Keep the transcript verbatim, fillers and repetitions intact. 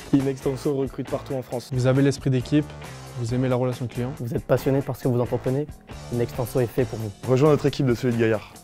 Inextenso recrute partout en France. Vous avez l'esprit d'équipe, vous aimez la relation client. Vous êtes passionné par ce que vous entreprenez, Inextenso est fait pour vous. Rejoins notre équipe de Solid Gaillard.